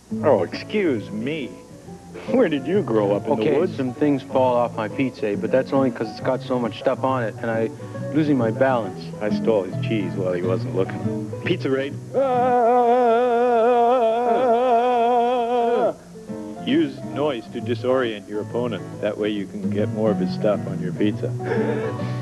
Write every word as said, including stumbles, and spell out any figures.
Oh, excuse me. Where did you grow up, in okay, the woods? some things fall off my pizza, but that's only because it's got so much stuff on it, and I'm losing my balance. I stole his cheese while he wasn't looking. Pizza raid. Use noise to disorient your opponent. That way you can get more of his stuff on your pizza.